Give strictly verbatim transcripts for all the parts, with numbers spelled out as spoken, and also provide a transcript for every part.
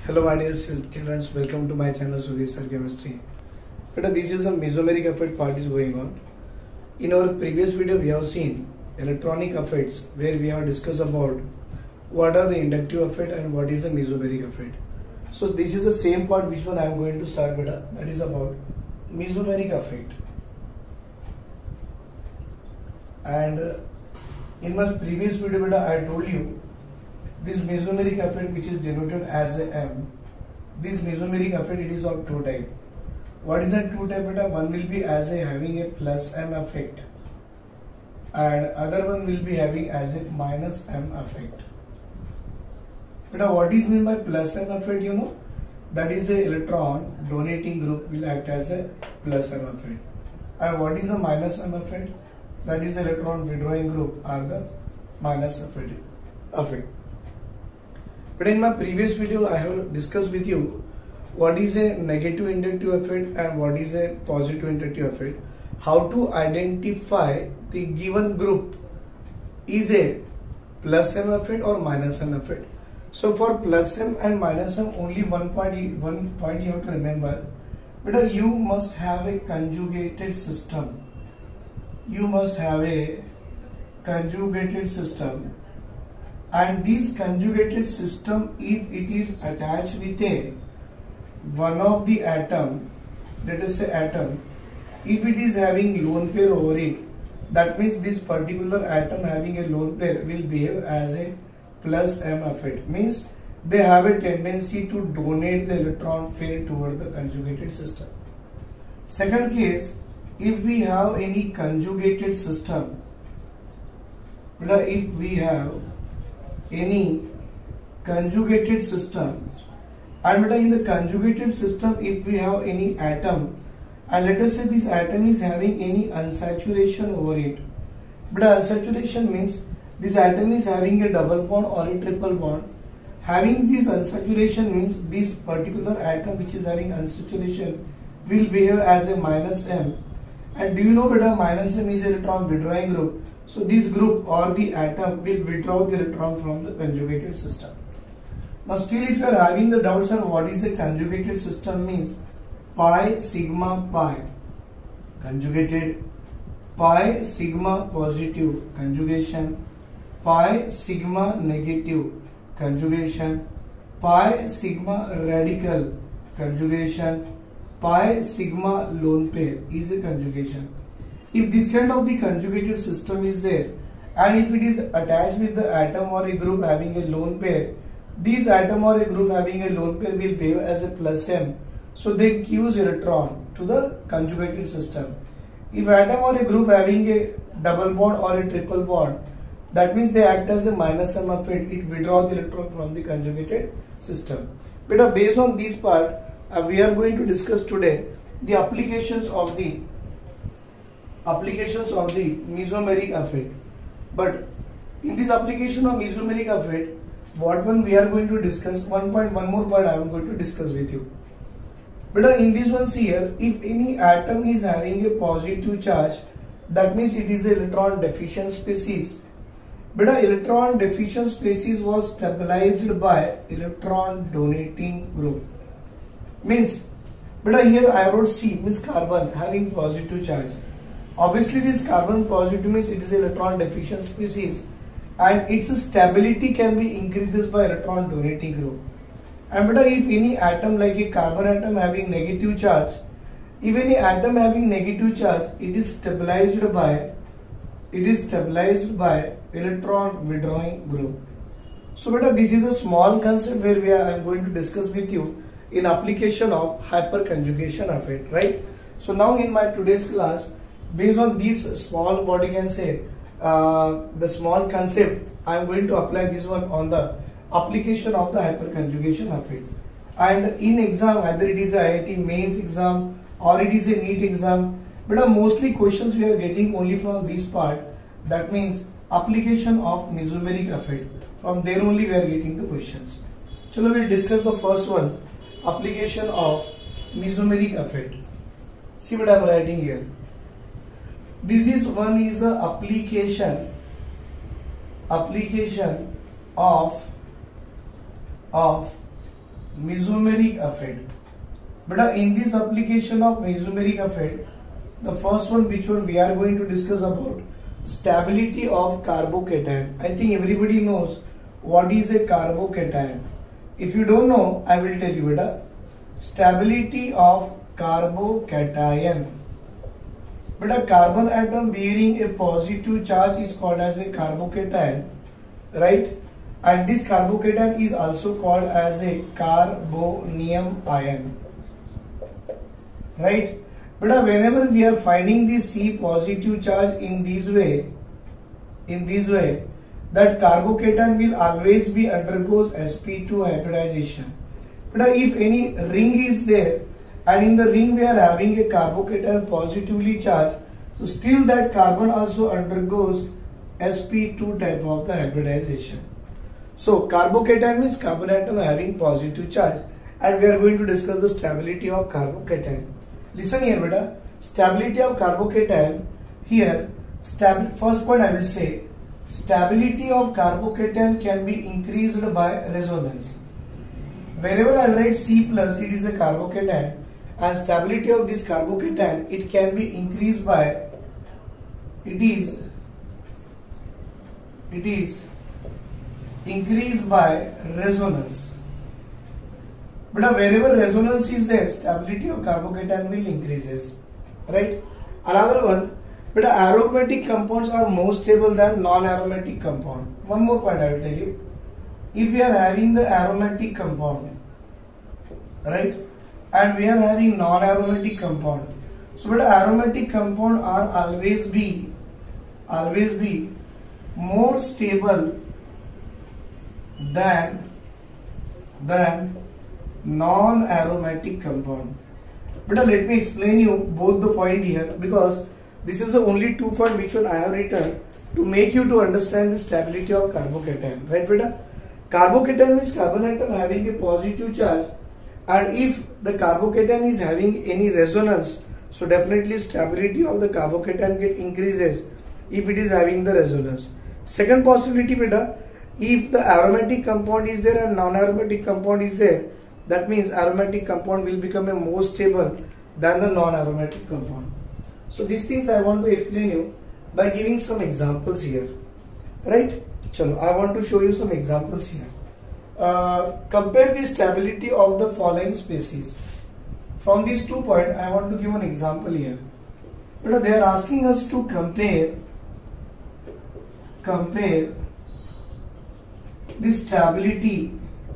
Hello my dear children, welcome to my channel Sudhir Sir Chemistry. But this is a mesomeric effect part is going on. In our previous video we have seen electronic effects where we have discussed about what are the inductive effect and what is the mesomeric effect. So this is the same part which one I am going to start with, that is about mesomeric effect. And uh, in my previous video beta, I told you this mesomeric effect which is denoted as a M. This mesomeric effect it is of two type. What is that two type beta? One will be as a having a plus M effect and other one will be having as a minus M effect. Beta, what is meant by plus M effect? You know that is a electron donating group will act as a plus M effect. And what is a minus M effect? That is electron withdrawing group are the minus effect. effect. But in my previous video I have discussed with you what is a negative inductive effect and what is a positive inductive effect. How to identify the given group is a plus M effect or minus M effect. So for plus M and minus M only one point, one point you have to remember. But you must have a conjugated system. You must have a conjugated system. And this conjugated system, if it is attached with a one of the atom, let us say atom, if it is having lone pair over it, that means this particular atom having a lone pair will behave as a plus M effect. Means they have a tendency to donate the electron pair toward the conjugated system. Second case, if we have any conjugated system, if we have any conjugated system, and in the conjugated system if we have any atom and let us say this atom is having any unsaturation over it, but unsaturation means this atom is having a double bond or a triple bond. Having this unsaturation means this particular atom which is having unsaturation will behave as a minus M. And do you know better minus M is electron withdrawing group? So this group or the atom will withdraw the electron from the conjugated system. Now still if you are having the doubts on what is a conjugated system means, pi sigma pi conjugated, pi sigma positive conjugation, pi sigma negative conjugation, pi sigma radical conjugation, pi sigma lone pair is a conjugation. If this kind of the conjugated system is there and if it is attached with the atom or a group having a lone pair, this atom or a group having a lone pair will behave as a plus M. So they gives electron to the conjugated system. If atom or a group having a double bond or a triple bond, that means they act as a minus M effect. It withdraws the electron from the conjugated system. But based on this part, uh, we are going to discuss today the applications of the applications of the mesomeric effect. But in this application of mesomeric effect, what one we are going to discuss, one point, one more point I am going to discuss with you. But in this one here, if any atom is having a positive charge, that means it is an electron deficient species. But electron deficient species was stabilized by electron donating group. Means, but here I wrote C, means carbon having positive charge. Obviously this carbon positive means it is electron deficient species and its stability can be increases by electron donating group. And but if any atom like a carbon atom having negative charge, if any atom having negative charge, it is stabilized by it is stabilized by electron withdrawing group. So but this is a small concept where we are I am going to discuss with you in application of hyperconjugation effect, right? So now in my today's class, based on this small, what you can say, uh, the small concept, I am going to apply this one on the application of the hyperconjugation effect. And in exam, either it is a I I T mains exam or it is a NEET exam, but uh, mostly questions we are getting only from this part. That means application of mesomeric effect. From there only we are getting the questions. So we will discuss the first one, application of mesomeric effect. See what I am writing here. This is one is the application application of of mesomeric effect. But in this application of mesomeric effect, the first one which one we are going to discuss about stability of carbocation. I think everybody knows what is a carbocation. If you don't know, I will tell you. Beta. Stability of carbocation. But a carbon atom bearing a positive charge is called as a carbocation, right? And this carbocation is also called as a carbonium ion, right? But whenever we are finding this C positive charge in this way, in this way, that carbocation will always be undergoes s p two hybridization. But if any ring is there, and in the ring we are having a carbocation positively charged, so still that carbon also undergoes s p two type of the hybridization. So carbocation means carbon atom having positive charge, and we are going to discuss the stability of carbocation. Listen here, beta. Stability of carbocation. Here, stabi first point I will say, stability of carbocation can be increased by resonance. Wherever I write C plus, it is a carbocation, and stability of this carbocation, it can be increased by, it is, it is increased by resonance. But wherever resonance is there, stability of carbocation will increases, right? Another one, but aromatic compounds are more stable than non-aromatic compound. One more point I will tell you. If we are having the aromatic compound, right, and we are having non-aromatic compound, so but aromatic compound are always be, always be more stable than than non-aromatic compound. But let me explain you both the point here, because this is the only two point which one I have written to make you to understand the stability of carbocation, right, beta? Carbocation means carbon atom having a positive charge, and if the carbocation is having any resonance, so definitely stability of the carbocation get increases if it is having the resonance. Second possibility, beta, if the aromatic compound is there and non-aromatic compound is there, that means aromatic compound will become a more stable than the non-aromatic compound. So these things I want to explain you by giving some examples here, right? Chalo, I want to show you some examples here. Uh, compare the stability of the following species. From these two points, I want to give an example here. But they are asking us to compare, compare the stability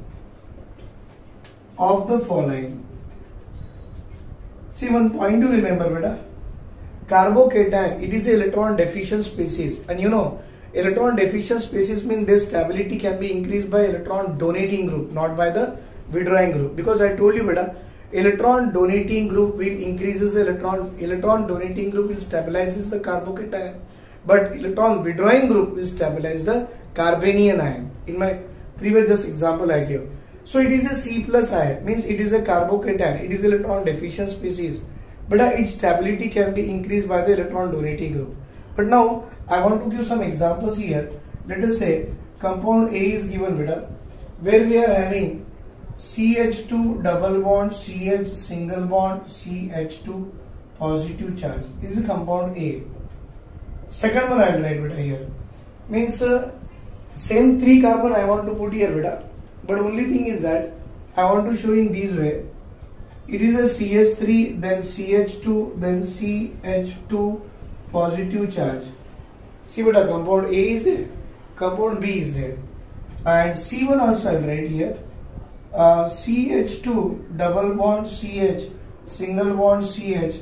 of the following. See, one point to remember, beta. Carbocation, it is an electron deficient species, and you know, electron deficient species mean their stability can be increased by electron donating group, not by the withdrawing group. Because I told you, beta, electron donating group will increases the electron, electron donating group will stabilizes the carbocation, but electron withdrawing group will stabilize the carbanion ion. In my previous just example I gave. So it is a C plus ion, means it is a carbocation, it is electron deficient species, but uh, its stability can be increased by the electron donating group. But now I want to give some examples here. Let us say compound A is given, beta, where we are having C H two double bond C H single bond C H two positive charge. This is compound A. Second one I will write, beta, here. Means uh, same three carbon I want to put here, beta. But only thing is that I want to show in this way. It is a C H three, then C H two, then C H two positive charge. See, beta, compound A is there, compound B is there, and C one also I will write here. Uh, C H two double bond C H single bond C H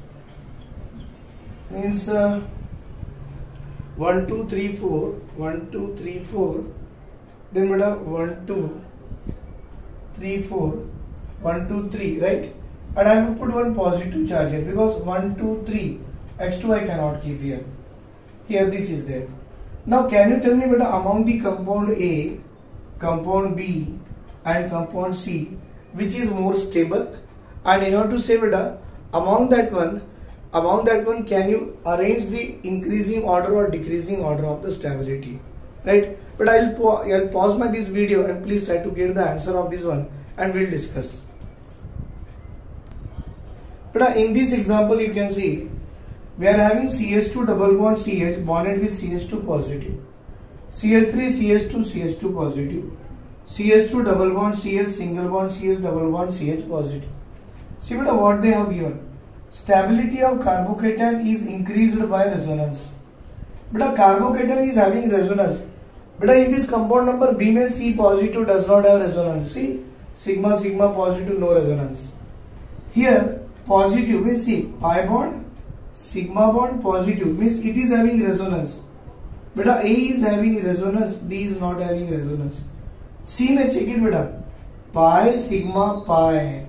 means uh, one two three four, one two three four. Then beta one two three four, one two three, right? And I will put one positive charge here because one two three H two I cannot keep here. Here this is there. Now can you tell me, beta, among the compound A, compound B and compound C, which is more stable? And in order to say, beta, among that one, among that one, can you arrange the increasing order or decreasing order of the stability, right? But I'll, I'll pause my this video and please try to get the answer of this one and we'll discuss. But in this example you can see we are having C H two double bond C H bonded with C H two positive, C H three C H two C H two positive, C H two double bond C H single bond C H double bond C H positive. See beta what they have given. Stability of carbocation is increased by resonance. Beta carbocation is having resonance. Beta in this compound number B में C positive does not have resonance. See sigma sigma positive no resonance. Here positive means see pi bond sigma bond positive means it is having resonance. Beta A is having resonance, B is not having resonance. C में check it beta pi sigma pi.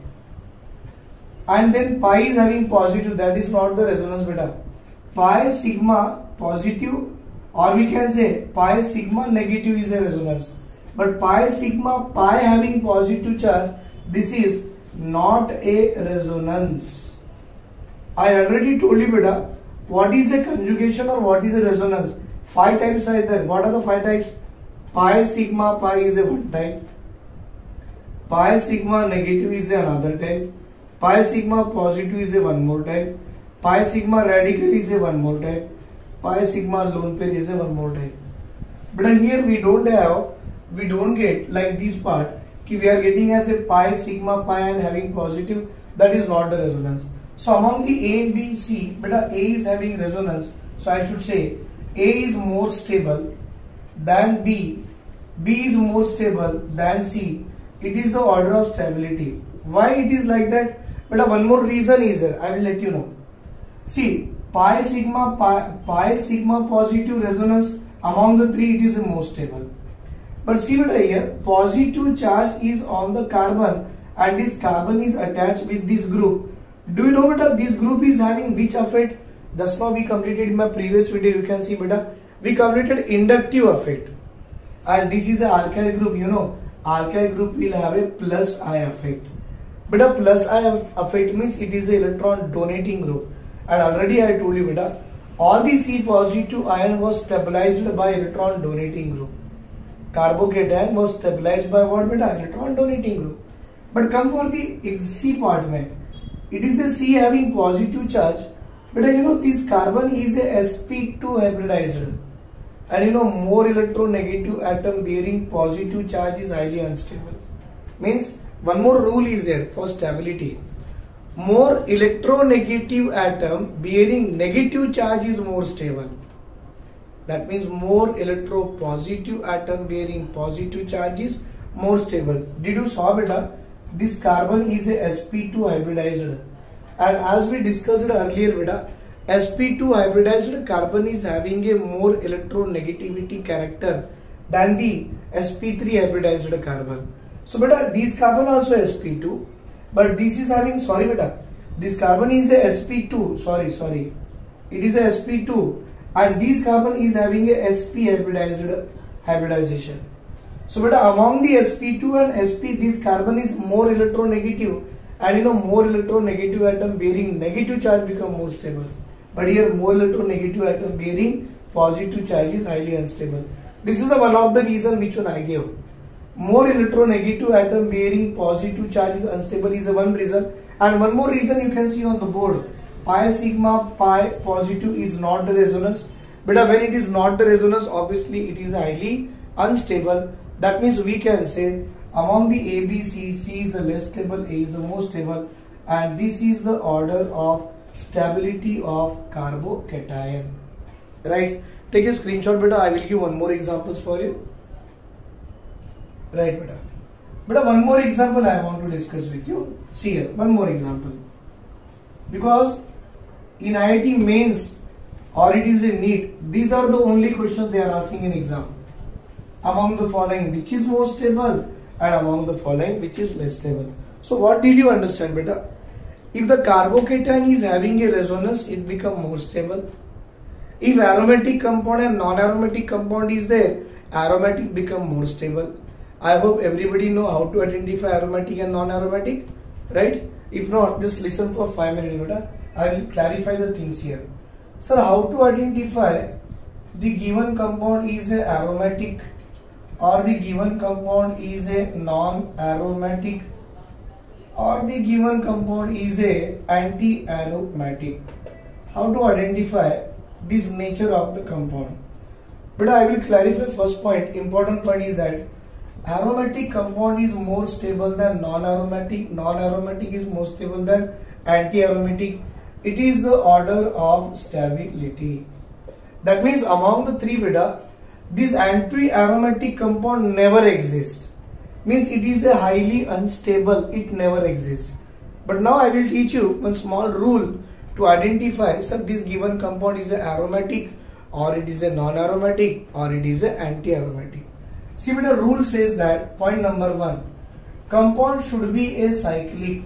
And then pi is having positive, that is not the resonance beta. Pi sigma positive, or we can say pi sigma negative is a resonance. But pi sigma pi having positive charge, this is not a resonance. I already told you beta what is a conjugation or what is a resonance. Five types are there. What are the five types? Pi sigma pi is a one type. Pi sigma negative is another type. Pi sigma positive is a one more type. Pi sigma radical is a one more type. Pi sigma lone pair is a one more type. But here we don't have, we don't get like this part. Ki we are getting as a pi sigma pi and having positive. That is not the resonance. So among the A, B, C, beta A is having resonance. So I should say A is more stable than B. B is more stable than C. It is the order of stability. Why it is like that? But one more reason is there. I will let you know. See, pi sigma pi, pi sigma positive resonance among the three it is the most stable. But see beta here, positive charge is on the carbon and this carbon is attached with this group. Do you know beta this group is having which effect? Thus now we completed in my previous video. You can see beta we completed inductive effect. And this is a alkyl group. You know alkyl group will have a plus I effect. But a plus I effect means it is an electron donating group. And already I told you beta all the C positive ion was stabilized by electron donating group. Carbocation was stabilized by what beta? Electron donating group. But come for the C part mein. It is a C having positive charge. But you know this carbon is a S P two hybridized. And you know more electronegative atom bearing positive charge is highly unstable. Means one more rule is there for stability. More electronegative atom bearing negative charge is more stable. That means more electropositive atom bearing positive charge is more stable. Did you saw beta? This carbon is a S P two hybridized. And as we discussed earlier beta, S P two hybridized carbon is having a more electronegativity character than the S P three hybridized carbon. So beta this carbon also S P two, but this is having, sorry beta, this carbon is a S P two, sorry, sorry, it is a S P two and this carbon is having a S P hybridized hybridization. So beta among the S P two and S P, this carbon is more electronegative and you know more electronegative atom bearing negative charge become more stable. But here more electronegative atom bearing positive charge is highly unstable. This is a one of the reason which one I gave. More electronegative atom bearing positive charge is unstable is a one reason. And one more reason you can see on the board. Pi sigma pi positive is not the resonance. But when it is not the resonance, obviously it is highly unstable. That means we can say among the A, B, C, C is the less stable, A is the most stable, and this is the order of stability of carbocation. Right? Take a screenshot beta. I will give one more examples for you. Right beta. Beta one more example I want to discuss with you. See here, one more example. Because in I I T mains or it is a NEET, these are the only questions they are asking in exam. Among the following which is more stable and among the following which is less stable. So what did you understand beta? If the carbocation is having a resonance, it become more stable. If aromatic compound and non-aromatic compound is there, aromatic become more stable. I hope everybody know how to identify aromatic and non-aromatic, right? If not, just listen for five minutes beta. I will clarify the things here. Sir, how to identify the given compound is a aromatic or the given compound is a non-aromatic, or the given compound is a anti-aromatic. How to identify this nature of the compound? But I will clarify first point. Important point is that aromatic compound is more stable than non-aromatic. Non-aromatic is more stable than anti-aromatic. It is the order of stability. That means among the three beta, this anti-aromatic compound never exists. Means it is a highly unstable. It never exists. But now I will teach you one small rule to identify that this given compound is a aromatic, or it is a non-aromatic, or it is a anti-aromatic. See, but the rule says that point number one, compound should be a cyclic.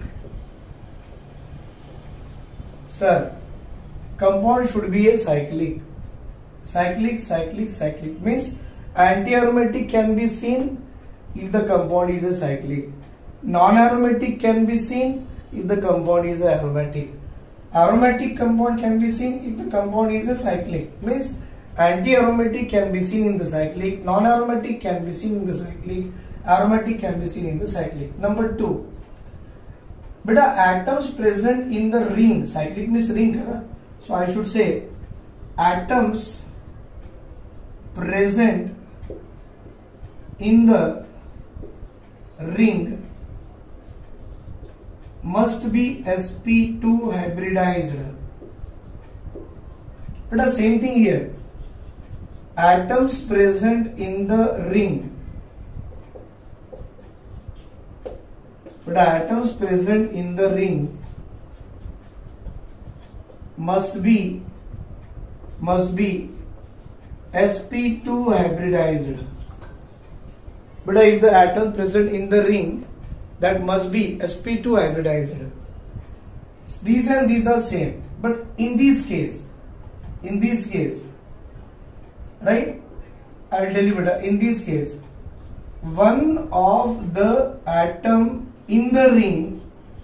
Sir, compound should be a cyclic. Cyclic, cyclic, cyclic means anti-aromatic can be seen if the compound is a cyclic. Non-aromatic can be seen if the compound is a aromatic. Aromatic compound can be seen if the compound is a cyclic. Means anti-aromatic can be seen in the cyclic, non-aromatic can be seen in the cyclic, aromatic can be seen in the cyclic. Number two, beta atoms present in the ring, cyclic means ring, huh? So I should say atoms present in the ring must be s p two hybridized. But the same thing here, atoms present in the ring, but atoms present in the ring must be must be s p two hybridized. But if the atom present in the ring, that must be s p two hybridized. These and these are same, but in this case, in this case, right? I will tell you better. In this case, one of the atom in the ring,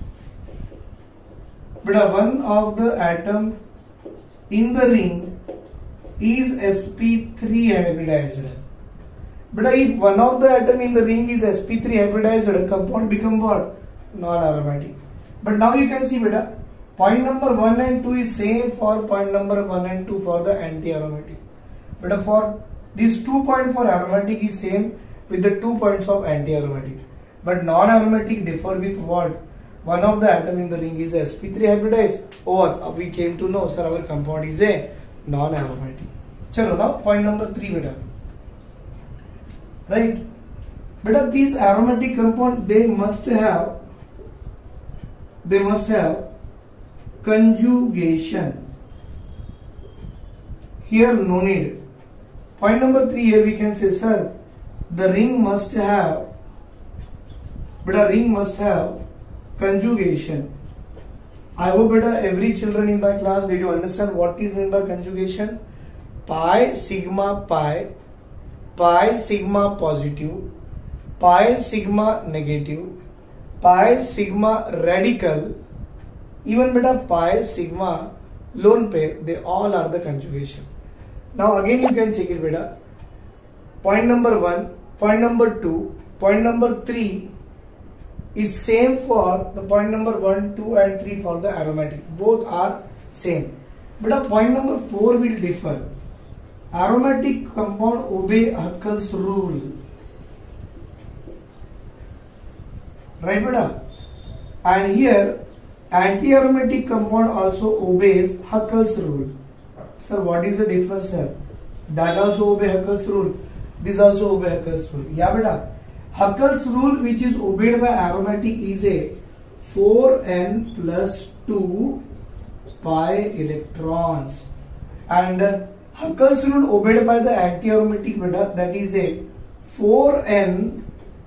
but one of the atom in the ring is s p three hybridized. But if one of the atom in the ring is s p three hybridized, compound become what? Non-aromatic. But now you can see beta, point number one and two is same for point number one and two for the anti-aromatic. But for these two points for aromatic is same with the two points of anti-aromatic. But non-aromatic differ with what? One of the atom in the ring is s p three hybridized, or we came to know, sir, our compound is a non-aromatic. Chalo, now point number three beta. Right? But these aromatic compound, they must have they must have conjugation. Here no need. Point number three, here we can say, sir, the ring must have, but a ring must have conjugation. I hope beta every children in my class, did you understand what is meant by conjugation? Pi sigma pi, pi sigma positive, pi sigma negative, pi sigma radical, even beta pi sigma lone pair, they all are the conjugation. Now again you can check it beta. Point number one, point number two, point number three is same for the point number one, two and three for the aromatic. Both are same. But a point number four will differ. Aromatic compound obey Huckel's rule. Right beta? And here anti-aromatic compound also obeys Huckel's rule. Sir, what is the difference here? That also obey Huckel's rule. This also obey Huckel's rule. Yeah beta. Huckel's rule which is obeyed by aromatic is a four n plus two pi electrons, and Huckel's rule obeyed by the anti-aromatic beta, that is a four n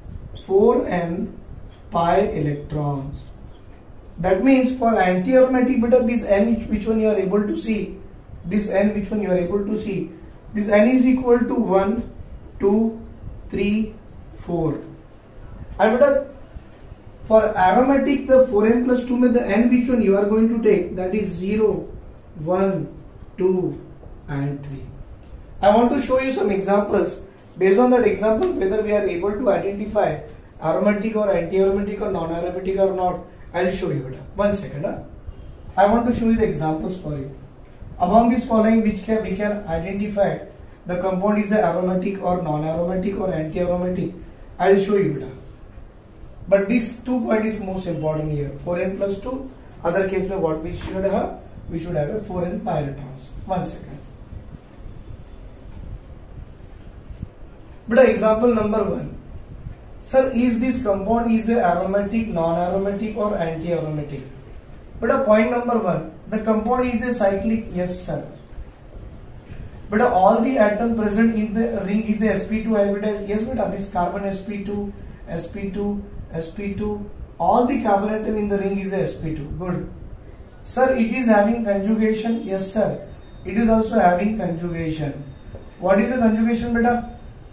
pi electrons. That means for anti-aromatic beta, this n which one you are able to see, this n which one you are able to see, this n is equal to one, two, three, four. And beta, for aromatic the four n plus two, the n which one you are going to take, that is zero, one, two and three. I want to show you some examples Based on that example, whether we are able to identify aromatic or anti-aromatic or non-aromatic or not, I'll show you it. One second. Huh? I want to show you the examples for you. Among these following, which can we can identify the compound is a aromatic or non-aromatic or anti-aromatic, I'll show you it. But this two point is most important here. four n plus two. Other case में what we should have? We should have a four n pi electrons. One second. But example number one. Sir, is this compound is a aromatic, non-aromatic or anti-aromatic? But a point number one. The compound is a cyclic. Yes, sir. But all the atom present in the ring is a s p two hybridized. Yes, but this carbon s p two, s p two, s p two. All the carbon atom in the ring is a s p two. Good. Sir, it is having conjugation. Yes, sir. It is also having conjugation. What is the conjugation, beta?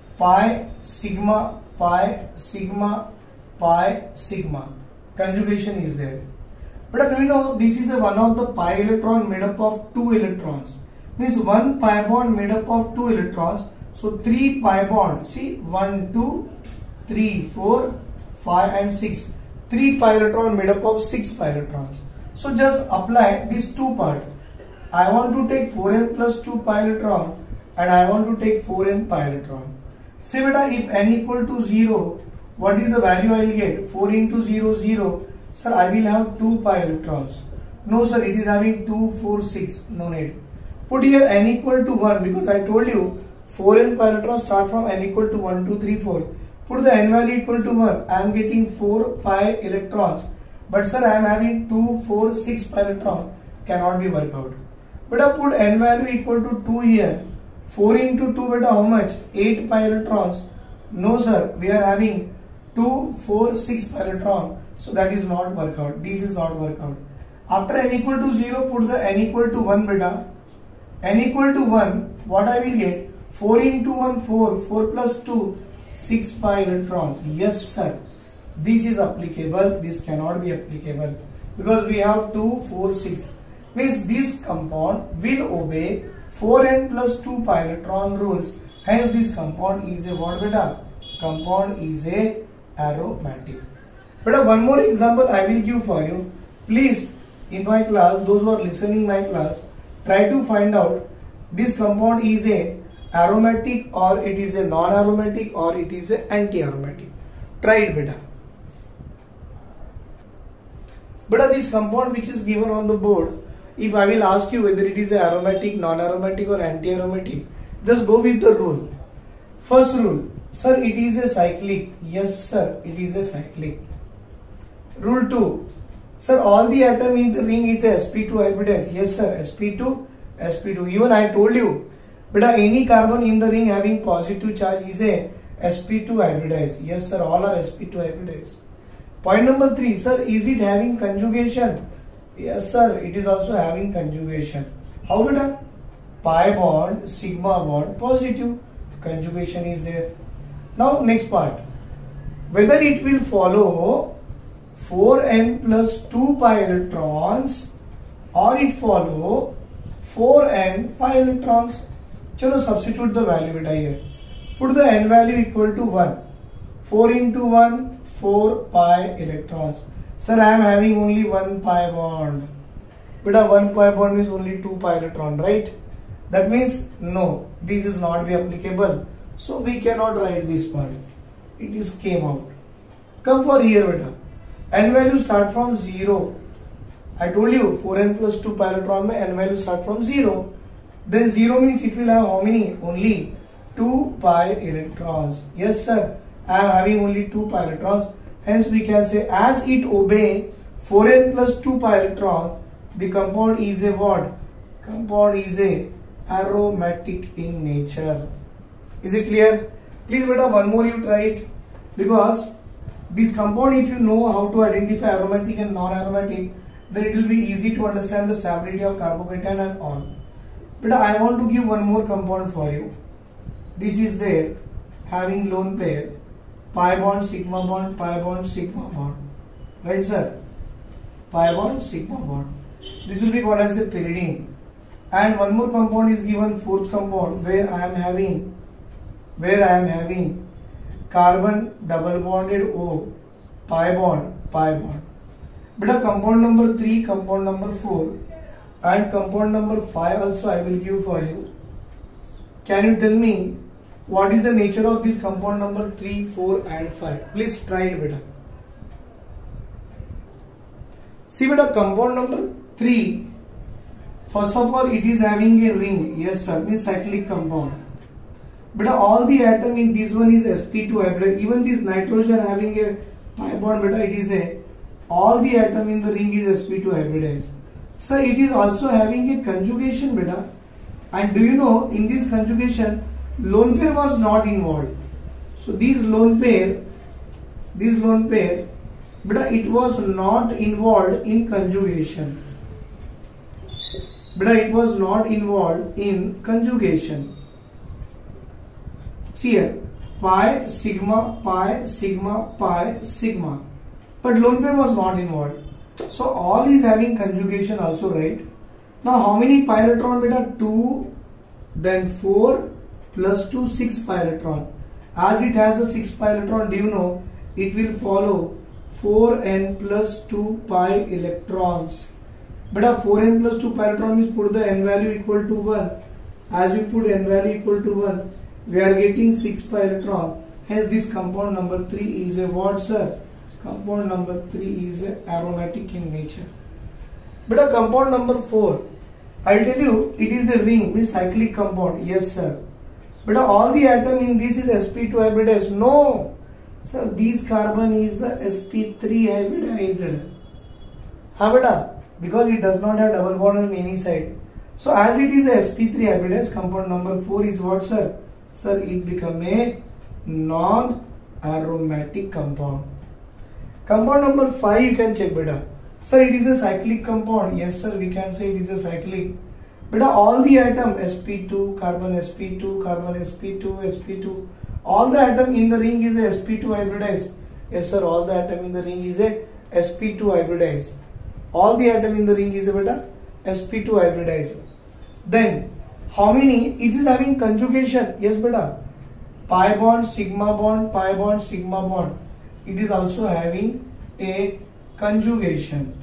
Pi, sigma, pi, sigma, pi, sigma. Conjugation is there. But do you know this is a one of the pi electron made up of two electrons. Means one pi bond made up of two electrons. So three pi bond. See, one, two, three, four, five, and six. Three pi electron made up of six pi electrons. So just apply these two part. I want to take four n plus two pi electron and I want to take four n pi electron. Say beta, if n equal to zero, what is the value I will get? four into zero, zero. Sir, I will have two pi electrons. No sir, it is having two, four, six. No need. Put here n equal to one because I told you four n pi electrons start from n equal to one, two, three, four. Put the n value equal to one. I am getting four pi electrons. But sir, I am having two, four, six pi electron. Cannot be worked out. But I put n value equal to two here. four into two, beta, how much? eight pi electrons. No sir, we are having two, four, six pi electron. So that is not work out. This is not work out. After n equal to zero, put the n equal to one, beta. N equal to one, what I will get? four into one, four. four plus two, six pi electrons. Yes sir. This is applicable. This cannot be applicable. Because we have two, four, six. Means this compound will obey four n plus two pi electron rules. Hence this compound is a what, beta? Compound is a aromatic. But one more example I will give for you. Please, in my class, those who are listening my class, try to find out this compound is a aromatic or it is a non-aromatic or it is a anti-aromatic. Try it, beta. But this compound which is given on the board, if I will ask you whether it is a aromatic, non-aromatic or anti-aromatic, just go with the rule. First rule, sir, it is a cyclic. Yes sir, it is a cyclic. Rule two, sir, all the atom in the ring is a s p two hybridized. Yes sir, s p two, s p two. Even I told you, but any carbon in the ring having positive charge is a s p two hybridized. Yes sir, all are s p two hybridized. Point number three, sir, is it having conjugation? Yes sir, it is also having conjugation. How beta? Pi bond, sigma bond, positive. Conjugation is there. Now next part. Whether it will follow four n plus two pi electrons or it follow four n pi electrons. Chalo, substitute the value beta here. Put the n value equal to one. four into one, four pi electrons. Sir, I am having only one pi bond. Beta, one pi bond means only two pi electron, right? That means no, this is not be applicable. So we cannot write this part. It is came out. Come for here, beta. N value start from zero. I told you four n plus two pi electron mein n value start from zero. Then zero means it will have how many? Only two pi electrons. Yes sir, I am having only two pi electrons. Hence we can say as it obey four n plus two pi electron, the compound is a what? Compound is a aromatic in nature. Is it clear? Please beta, one more you try it. Because this compound, if you know how to identify aromatic and non-aromatic, then it will be easy to understand the stability of carbocation and all. But I want to give one more compound for you. This is there having lone pair, pi bond, sigma bond, pi bond, sigma bond. Right sir? Pi bond, sigma bond. This will be called as a pyridine. And one more compound is given, fourth compound, where I am having where I am having carbon double bonded O, pi bond, pi bond. But a compound number three, compound number four and compound number five also I will give for you. Can you tell me what is the nature of this compound number three, four and five? Please try it beta. See beta, compound number three, first of all it is having a ring. Yes sir, means cyclic compound. But all the atom in this one is s p two hybrid. Even this nitrogen having a pi bond beta, it is a, all the atom in the ring is s p two hybridized. So it is also having a conjugation beta. And do you know, in this conjugation lone pair was not involved. So this lone pair, this lone pair, but it was not involved in conjugation. But it was not involved in conjugation. See here, pi, sigma, pi, sigma, pi, sigma. But lone pair was not involved. So all is having conjugation also, right? Now how many pi electron beta? two, then four plus two, six pi electron. As it has a six pi electron, do you know it will follow four n plus two pi electrons. But a four n plus two pi electron means put the n value equal to one. As you put n value equal to one, we are getting six pi electron. Hence this compound number three is a what sir? Compound number three is a aromatic in nature. But a compound number four, I will tell you it is a ring, means cyclic compound. Yes sir. But all the atom in this is s p two hybridized. No. So this carbon is the s p three hybridized. Habada, because it does not have double bond on any side. So as it is a s p three hybridized, compound number four is what sir? Sir, it become a non-aromatic compound. Compound number five you can check beta. Sir, it is a cyclic compound. Yes sir, we can say it is a cyclic. Beta, all the atom s p two, carbon s p two, carbon s p two, s p two, all the atom in the ring is a s p two hybridized. Yes sir, all the atom in the ring is a s p two hybridized. All the atom in the ring is a beta s p two hybridized. Then how many? It is having conjugation. Yes beta, pi bond, sigma bond, pi bond, sigma bond. It is also having a conjugation.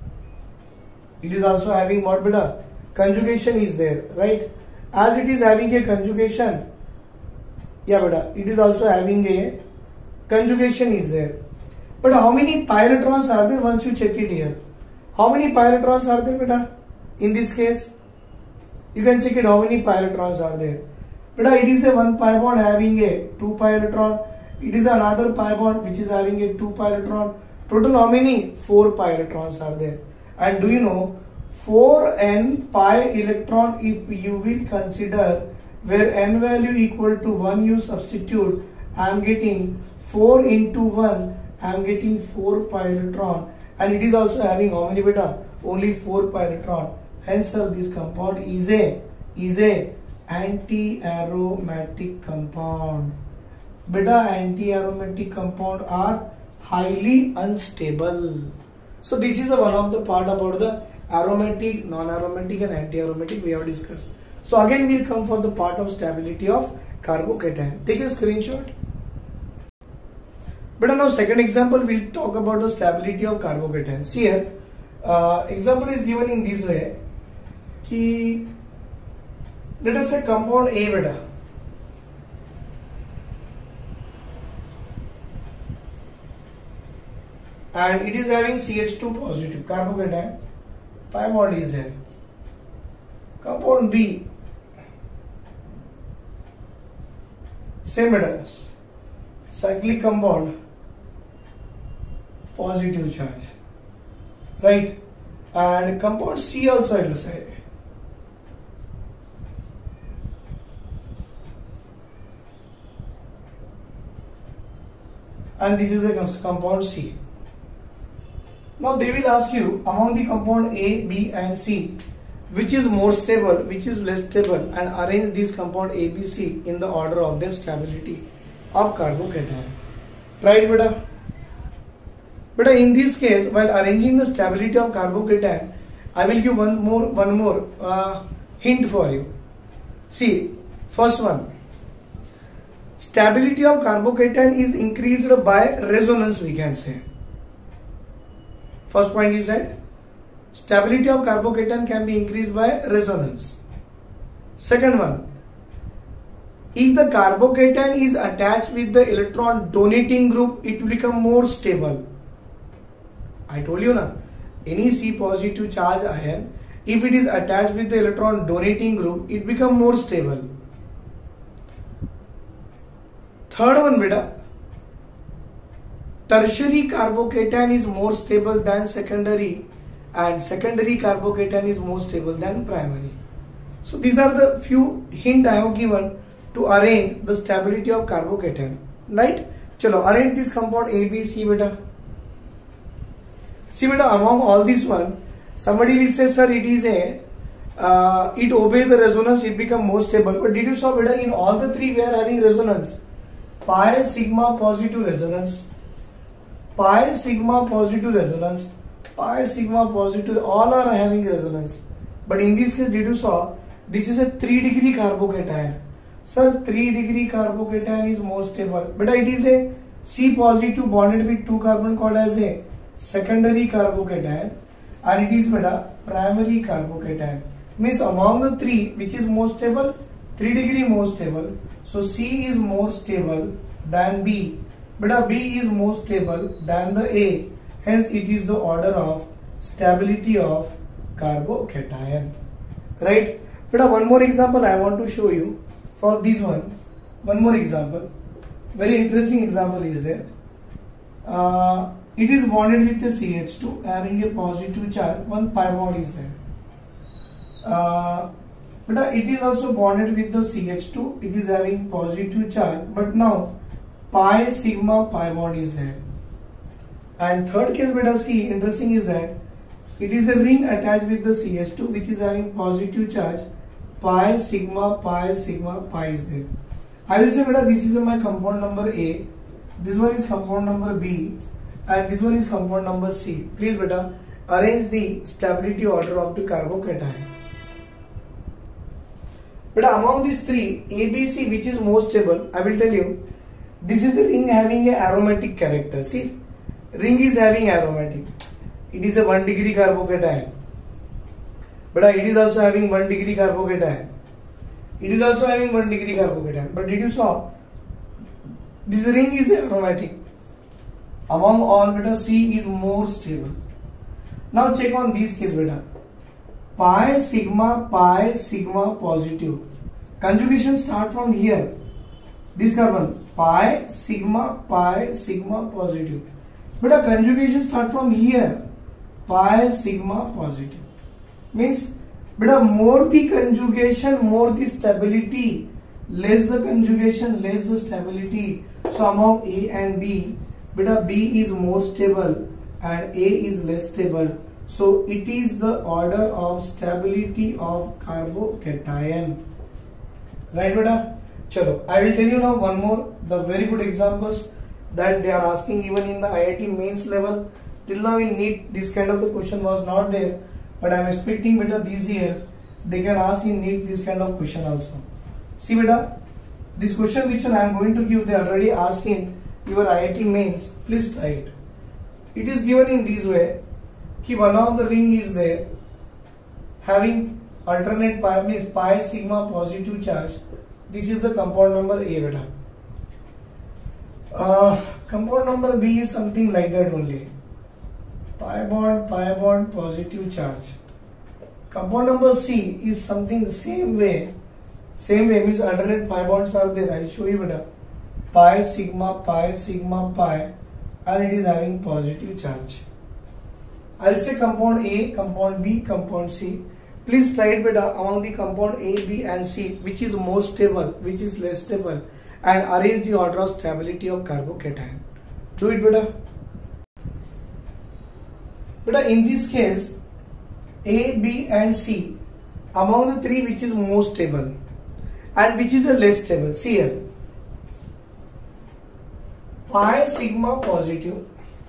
It is also having what beta? Conjugation is there, right? As it is having a conjugation, yeah beta, it is also having a conjugation is there. But how many pi electrons are there? Once you check it here, how many pi electrons are there beta? In this case, you can check it how many pi electrons are there. Beta, it is a one pi bond having a two pi electron. It is another pi bond which is having a two pi electron. Total how many? four pi electrons are there. And do you know, four n pi electron, if you will consider where n value equal to one, you substitute, I am getting four into one, I am getting four pi electron. And it is also having how many beta? Only four pi electron. Hence sir, this compound is a is a anti-aromatic compound. Beta, anti-aromatic compound are highly unstable. So this is a one of the part about the aromatic, non-aromatic and anti-aromatic we have discussed. So again we will come for the part of stability of carbocation. Take a screenshot. But now second example we will talk about the stability of carbocation. See here, uh, example is given in this way. Ki, let us say compound A beta. And it is having C H two positive carbocation, pi bond is there. Compound B, same beta, cyclic compound, positive charge, right? And compound C also I will say. And this is a compound C. Now they will ask you among the compound A, B and C, which is more stable, which is less stable, and arrange this compound A, B, C in the order of their stability of carbocation. Try it beta. Beta, in this case, while arranging the stability of carbocation, I will give one more one more uh, hint for you. See, first one. stability of carbocation is increased by resonance, we can say. First point is that stability of carbocation can be increased by resonance. Second one, if the carbocation is attached with the electron donating group, it will become more stable. I told you na, any C positive charge ion, if it is attached with the electron donating group, it become more stable. Third one beta, tertiary carbocation is more stable than secondary, and secondary carbocation is more stable than primary. So these are the few hint I have given to arrange the stability of carbocation, right? Chalo, arrange this compound A, B, C beta. See beta, among all this one, somebody will say, sir, it is a, uh, it obeys the resonance, it become more stable. But did you saw beta, in all the three we are having resonance. Pi sigma positive resonance, pi sigma positive resonance, pi sigma positive, all are having resonance. But in this case, did you saw, this is a three degree carbocation. Sir, three degree carbocation is more stable. But it is a C positive bonded with two carbon called as a secondary carbocation, and it is beta primary carbocation. Means among the three, which is more stable? three degree more stable. So C is more stable than B. Beta B is more stable than the A. Hence it is the order of stability of carbocation. Right? Beta one more example I want to show you for this one. One more example. Very interesting example is there. Uh, it is bonded with the C H two having a positive charge. One pi bond is there. Uh, but it is also bonded with the C H two. It is having positive charge. But now pi sigma pi bond is there. And third case beta C, interesting is that it is a ring attached with the C H two which is having positive charge. Pi sigma pi sigma pi is there. I will say beta, this is my compound number A, this one is compound number B, and this one is compound number C. Please beta, arrange the stability order of the carbocation. But among these three, A, B, C, which is most stable, I will tell you, this is a ring having a aromatic character. See, ring is having aromatic. It is a one degree carbocation. But it is also having one degree carbocation. It is also having one degree carbocation. But did you saw, this ring is aromatic. Among all beta, C is more stable. Now check on this case beta. Pi sigma pi sigma positive. Conjugation start from here. This carbon pi sigma pi sigma positive. But a conjugation start from here. Pi sigma positive. Means but more the conjugation, more the stability. Less the conjugation, less the stability. So among A and B, beta B is more stable and A is less stable. So it is the order of stability of carbocation. Right beta? Chalo, I will tell you now one more, the very good examples that they are asking even in the I I T mains level. Till now in NEET this kind of the question was not there, but I am expecting beta this year they can ask in NEET this kind of question also. See beta, this question which I am going to give, they already asked in your I I T mains. Please try it. It is given in this way. Ki one of the ring is there having alternate pi, means pi sigma positive charge. This is the compound number A beta. Uh, compound number B is something like that only. Pi bond, pi bond, positive charge. Compound number C is something the same way. Same way means alternate pi bonds are there. I will show you beta. Pi sigma pi sigma pi, and it is having positive charge. I will say compound A, compound B, compound C. Please try it beta among the compound A, B and C, which is more stable, which is less stable, and arrange the order of stability of carbocation. Do it beta. Beta in this case, A, B and C, among the three which is more stable and which is the less stable. See here. Pi sigma positive,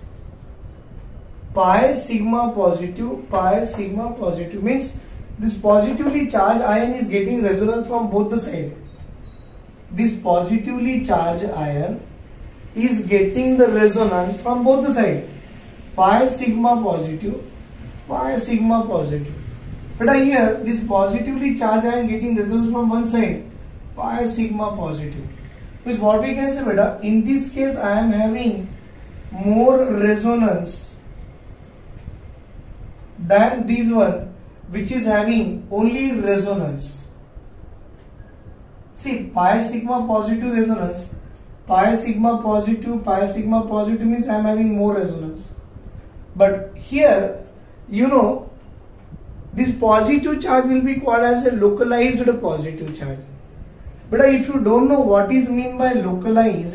pi sigma positive, pi sigma positive means this positively charged ion is getting resonance from both the sides. this positively charged ion is getting the resonance from both the sides. Pi sigma positive, pi sigma positive. But here this positively charged ion getting resonance from one side, pi sigma positive. Which what we can say, beta, in this case I am having more resonance than this one, which is having only resonance. See, pi sigma positive resonance, pi sigma positive, pi sigma positive means I am having more resonance. But here, you know, this positive charge will be called as a localized positive charge. But if you don't know what is mean by localized,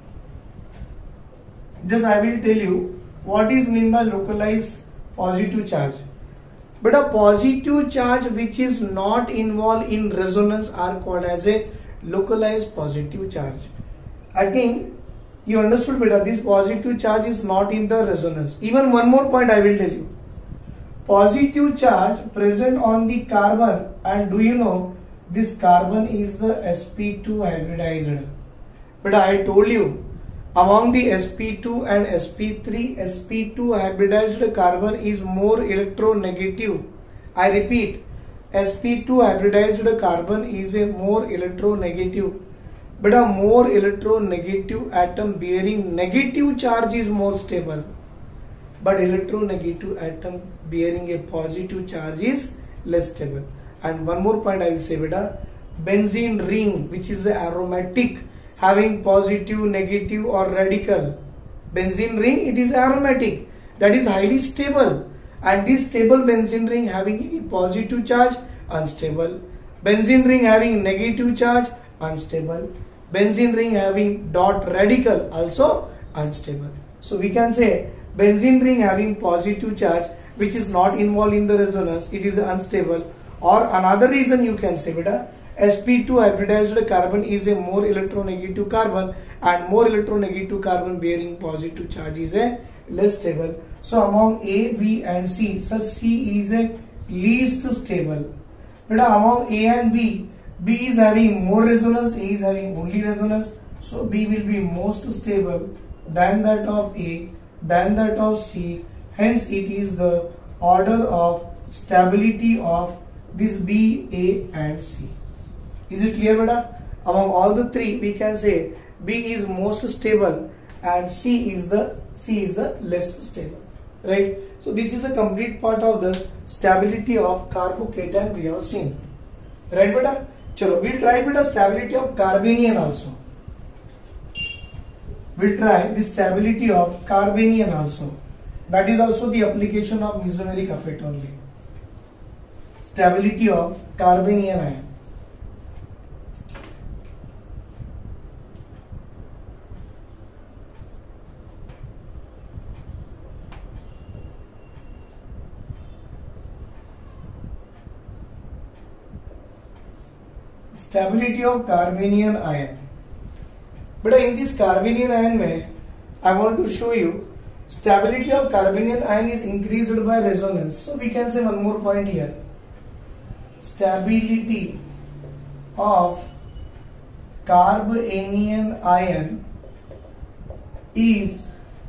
just I will tell you what is mean by localized positive charge. But a positive charge which is not involved in resonance are called as a localized positive charge. I think you understood better. This positive charge is not in the resonance. Even one more point I will tell you. Positive charge present on the carbon, and do you know this carbon is the s p two hybridized. But I told you among the s p two and s p three, s p two hybridized carbon is more electronegative. I repeat, s p two hybridized carbon is a more electronegative. But a more electronegative atom bearing negative charge is more stable. But electronegative atom bearing a positive charge is less stable. And one more point I will say, beta, benzene ring, which is aromatic, having positive, negative or radical. Benzene ring, it is aromatic, that is highly stable. And this stable benzene ring having any positive charge, unstable. Benzene ring having negative charge, unstable. Benzene ring having dot radical, also unstable. So we can say benzene ring having positive charge which is not involved in the resonance, it is unstable. Or another reason you can say, beta, s p two hybridized carbon is a more electronegative carbon, and more electronegative carbon bearing positive charge is a less stable. So among A, B and C, sir, C is a least stable. Beta, among A and B, B is having more resonance, A is having only resonance. So B will be most stable than that of A, than that of C. Hence it is the order of stability of this B, A and C. Is it clear, beta? Among all the three we can say B is most stable and C is the C is the less stable. Right? So this is a complete part of the stability of carbocation we have seen. Right, beta? Chalo, we'll try beta stability of carbanion also. We'll try the stability of carbanion also. That is also the application of mesomeric effect only. Stability of carbanion ion. Stability of carbanion ion. But in this carbanion ion mein, I want to show you stability of carbanion ion is increased by resonance. So we can say one more point here. Stability of carbanion ion is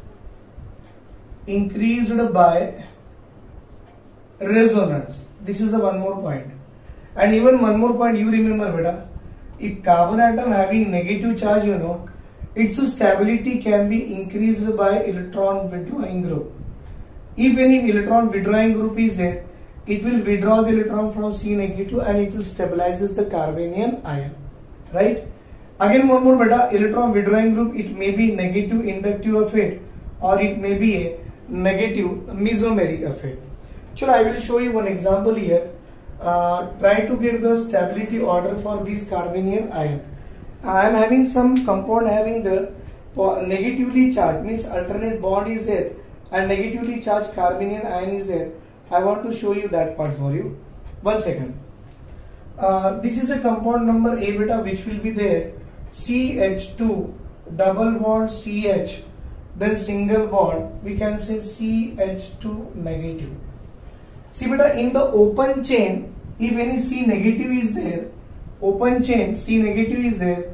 increased by resonance. This is the one more point. And even one more point you remember, beta, if carbon atom having negative charge, you know, its stability can be increased by electron withdrawing group. If any electron withdrawing group is there, it will withdraw the electron from C negative and it will stabilizes the carbanion ion. Right? Again one more, beta, electron withdrawing group, it may be negative inductive effect or it may be a negative mesomeric effect. So I will show you one example here. Uh, try to get the stability order for this carbanion ion. I am having some compound having the negatively charged, means alternate bond is there, and negatively charged carbanion ion is there. I want to show you that part for you. One second. Uh, this is a compound number A, beta, which will be there C H two double bond C H, then single bond, we can say C H two negative. See, beta, in the open chain, if any C negative is there, open chain C negative is there,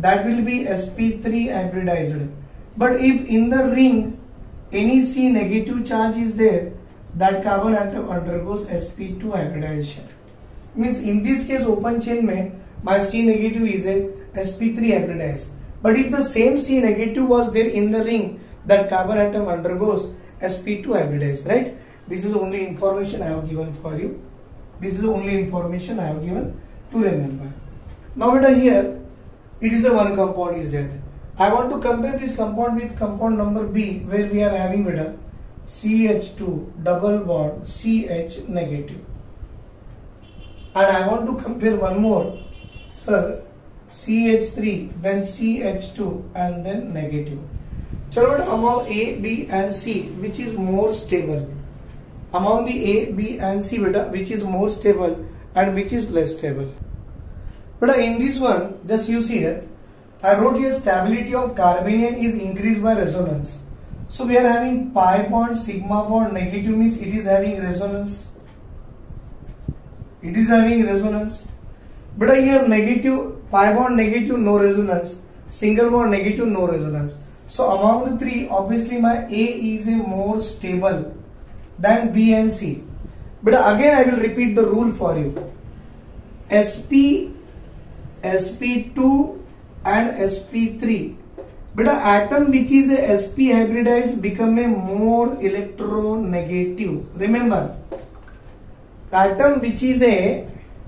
that will be s p three hybridized. But if in the ring any C negative charge is there, that carbon atom undergoes s p two hybridization. Means in this case open chain mein my C negative is a s p three hybridized. But if the same C negative was there in the ring, that carbon atom undergoes s p two hybridized, right? This is only information I have given for you. This is the only information I have given to remember. Now beta here, it is a one compound is there. I want to compare this compound with compound number B, where we are having beta C H two double bond C H negative. And I want to compare one more, sir, C H three, then C H two and then negative. So among A, B and C, which is more stable? Among the A, B and C beta, which is more stable and which is less stable? But in this one, just you see here, I wrote here stability of carbanion is increased by resonance. So we are having pi bond, sigma bond, negative means it is having resonance. It is having resonance. But here negative, pi bond negative, no resonance. Single bond negative, no resonance. So among the three, obviously my A is a more stable than B and C. But again I will repeat the rule for you. S P, S P two and S P three. But an atom which is a S P hybridized become a more electronegative. Remember, atom which is a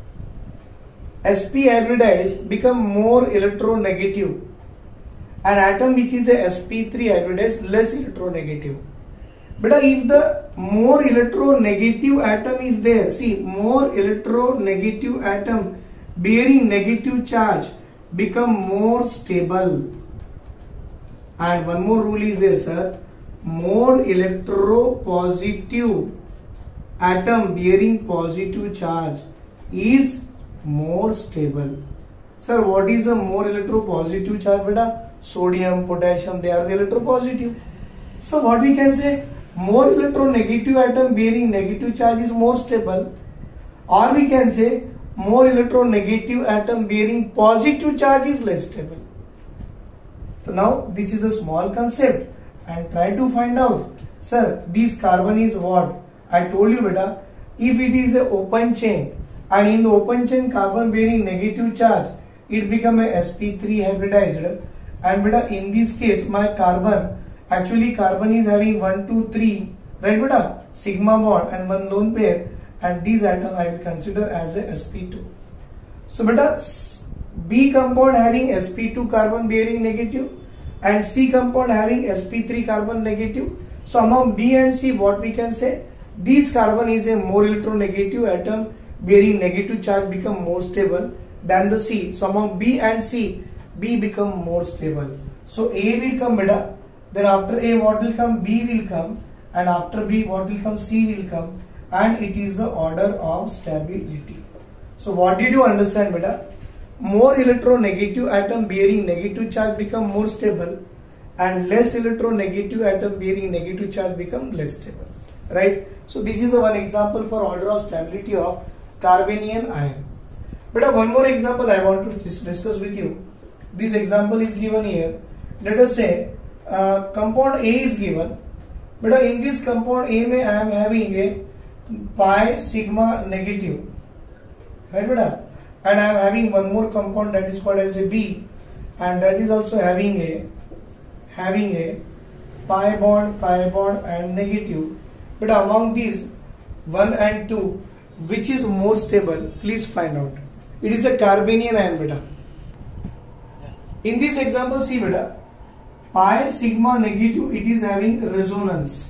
S P hybridized become more electronegative. An atom which is a S P three hybridized less electronegative. But if the more electronegative atom is there, see, more electronegative atom bearing negative charge become more stable. And one more rule is there, sir. More electropositive atom bearing positive charge is more stable. Sir, what is a more electropositive charge, beta? Sodium, potassium, they are the electropositive. So what we can say? More electronegative atom bearing negative charge is more stable. Or we can say more electronegative atom bearing positive charge is less stable. So now this is a small concept and try to find out, sir, this carbon is what? I told you beta, if it is an open chain and in the open chain carbon bearing negative charge, it become a S P three hybridized. And beta in this case my carbon, actually carbon is having one, two, three, right beta, sigma bond and one lone pair, and these atom I will consider as a S P two. So beta B compound having S P two carbon bearing negative and C compound having S P three carbon negative. So among B and C, what we can say? This carbon is a more electronegative atom bearing negative charge become more stable than the C. So among B and C, B become more stable. So A will come beta, then after A what will come? B will come, and after B what will come? C will come, and it is the order of stability. So what did you understand beta? More electronegative atom bearing negative charge become more stable and less electronegative atom bearing negative charge become less stable, right? So this is a one example for order of stability of carbanion ion. But one more example I want to dis discuss with you. This example is given here. Let us say uh, compound A is given, but in this compound A may I am having a pi sigma negative, right beta? And I am having one more compound that is called as a B, and that is also having a having a pi bond, pi bond and negative. But among these one and two, which is more stable? Please find out. It is a carbanion ion beta. In this example, see beta, pi sigma negative, it is having resonance.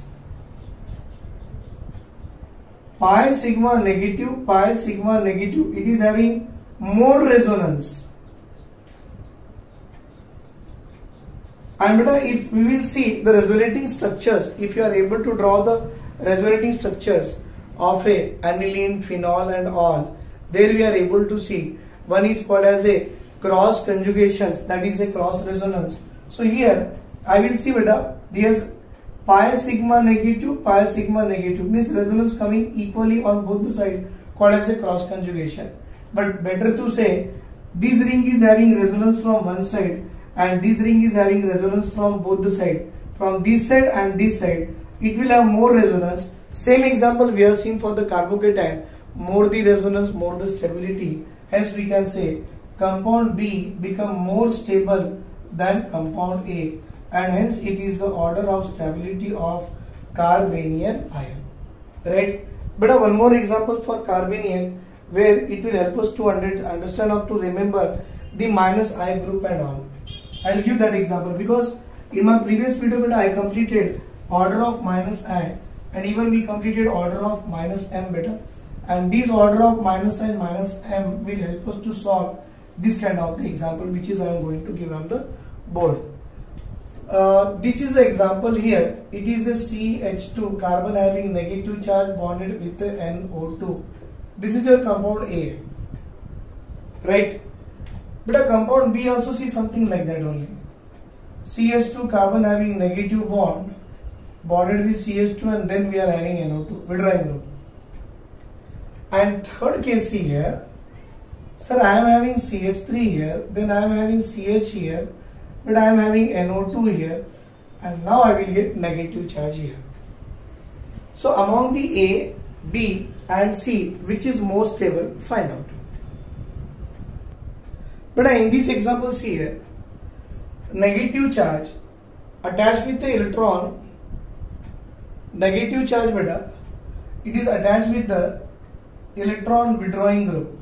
Pi sigma negative, pi sigma negative, it is having more resonance. And beta, if we will see the resonating structures, if you are able to draw the resonating structures of a aniline, phenol and all, there we are able to see one is called as a cross conjugations, that is a cross resonance. So here I will see beta, there's pi sigma negative, pi sigma negative, means resonance coming equally on both the sides, called as a cross conjugation. But better to say this ring is having resonance from one side and this ring is having resonance from both the side, from this side and this side, it will have more resonance. Same example we have seen for the carbocation, more the resonance, more the stability. Hence we can say compound B become more stable than compound A, and hence it is the order of stability of carbanion ion. Right? But one more example for carbanion where it will help us to understand or to remember the minus I group and all. I will give that example because in my previous video beta I completed order of minus I and even we completed order of minus M beta, and this order of minus I and minus M will help us to solve this kind of the example which is I am going to give on the board. Uh, this is the example here. It is a C H two carbon having negative charge bonded with the N O two. This is your compound A, right? But a compound B also see something like that only. C H two carbon having negative bond bonded with C H two, and then we are having N O two, withdrawing group. And third case here, sir, I am having C H three here, then I am having C H here, but I am having N O two here, and now I will get negative charge here. So among the A, B and C, which is more stable, find out. But in this example, see here, negative charge attached with the electron, negative charge beta, it is attached with the electron withdrawing group.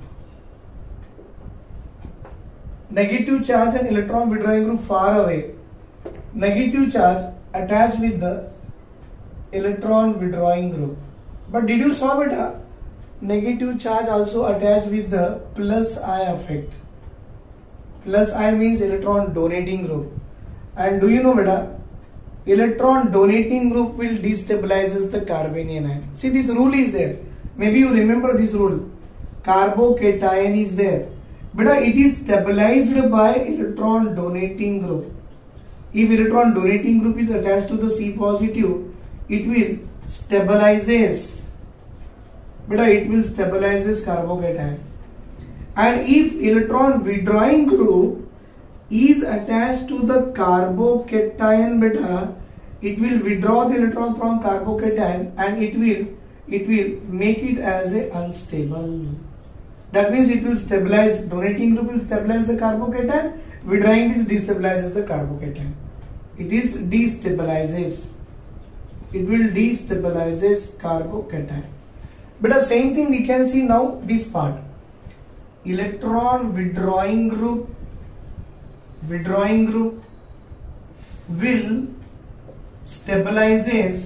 Negative charge and electron withdrawing group far away. Negative charge attached with the electron withdrawing group. But did you saw beta? Negative charge also attached with the plus I effect. Plus I means electron donating group. And do you know beta? Electron donating group will destabilizes the carbanion ion. See, this rule is there. Maybe you remember this rule. Carbocation is there. But it is stabilized by electron donating group. If electron donating group is attached to the C positive, it will stabilizes. But it will stabilizes carbocation. And if electron withdrawing group is attached to the carbocation beta, it will withdraw the electron from carbocation and it will it will make it as a unstable. That means it will stabilize, donating group will stabilize the carbocation, withdrawing is destabilizes the carbocation. It is destabilizes. It will destabilizes carbocation. But the same thing we can see now this part. Electron withdrawing group, withdrawing group will stabilizes,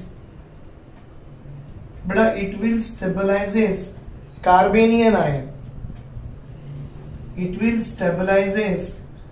but it will stabilizes carbanion ion. It will stabilizes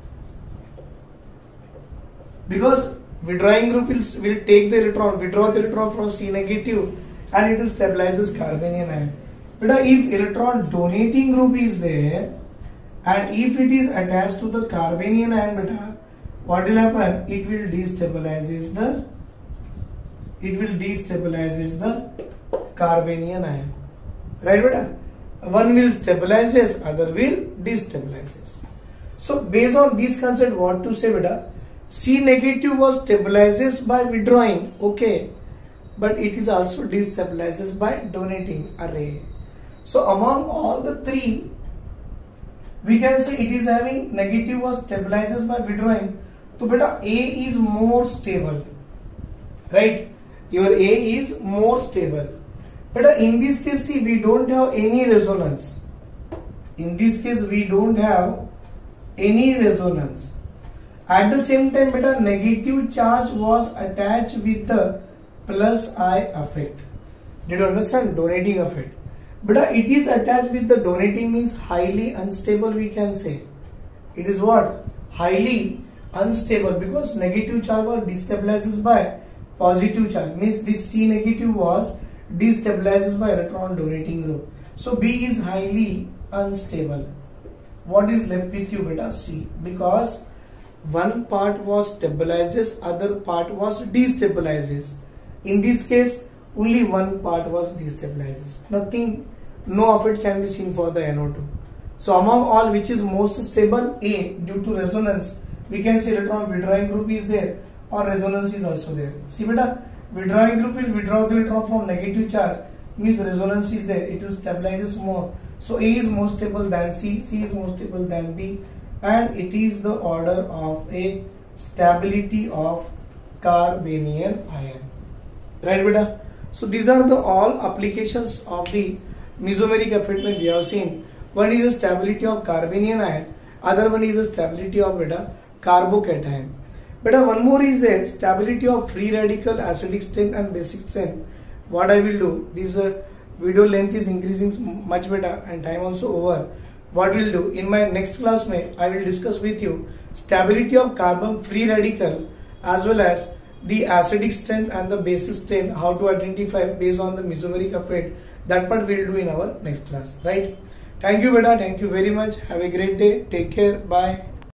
because withdrawing group will, will take the electron, withdraw the electron from C negative and it will stabilizes carbanion ion. But if electron donating group is there and if it is attached to the carbanion ion beta, what will happen? It will destabilizes the it will destabilizes the carbanion ion. Right beta? One will stabilizes, other will destabilizes. So based on this concept, what to say beta? C negative was stabilizes by withdrawing, okay, but it is also destabilizes by donating array. So among all the three, we can say it is having negative was stabilizes by withdrawing. So beta A is more stable, right? Your A is more stable. But in this case, see, we don't have any resonance. In this case, we don't have any resonance. At the same time, beta negative charge was attached with the plus I effect. Did you understand? Donating effect. But it is attached with the donating means highly unstable, we can say. It is what? Highly unstable because negative charge was destabilizes by positive charge. Means this C negative was destabilizes by electron donating group. So B is highly unstable. What is left with you beta? C. Because one part was stabilizes, other part was destabilizes. In this case, only one part was destabilizes. Nothing, no effect can be seen for the N O two. So among all, which is most stable? A, due to resonance. We can say electron withdrawing group is there or resonance is also there. See beta, withdrawing group will withdraw the electron from negative charge, means resonance is there, it will stabilizes more. So A is more stable than C, C is more stable than B, and it is the order of a stability of carbanion ion. Right beta? So these are the all applications of the mesomeric effect that we have seen. One is the stability of carbanion ion, other one is the stability of beta carbocation. Beta one more is the stability of free radical, acidic strength and basic strength. What I will do, this uh, video length is increasing much better and time also over. What we'll do in my next class, may I will discuss with you stability of carbon free radical as well as the acidic strength and the basic strength, how to identify based on the mesomeric effect. That part we'll do in our next class, right? Thank you beta, thank you very much. Have a great day. Take care. Bye.